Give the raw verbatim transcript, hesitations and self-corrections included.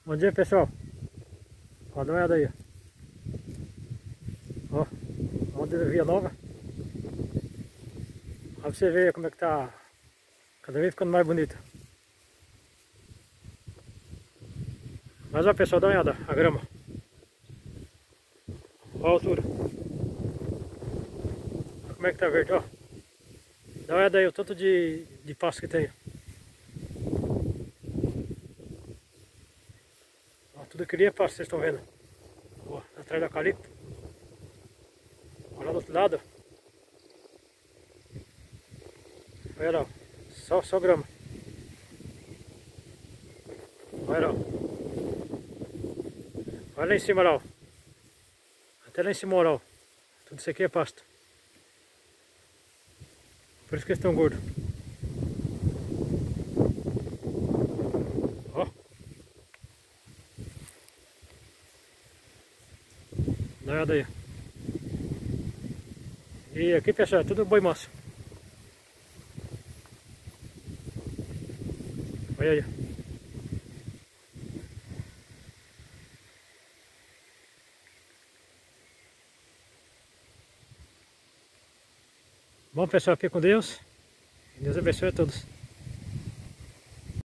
Bom dia, pessoal. Ó, dá uma olhada aí. Ó, modelo Via Nova. Ó, pra você ver como é que tá. Cada vez ficando mais bonita. Mas ó, pessoal, dá uma olhada. A grama. Ó a altura. Ó como é que tá verde, ó. Dá uma olhada aí o tanto de, de pasto que tem. Ó, tudo aquilo ali é pasto, vocês estão vendo. Ó, atrás da eucalipto. Olha lá do outro lado. Olha lá, ó. Só, só grama. Olha lá, ó. Olha lá em cima lá, ó. Até lá em cima, ó. Tudo isso aqui é pasto. Por isso que eles estão gordos. Ó. Dá uma olhada aí. E aqui, pessoal, é tudo boi manso. Olha aí. Bom, pessoal, fique com Deus. Deus abençoe a todos.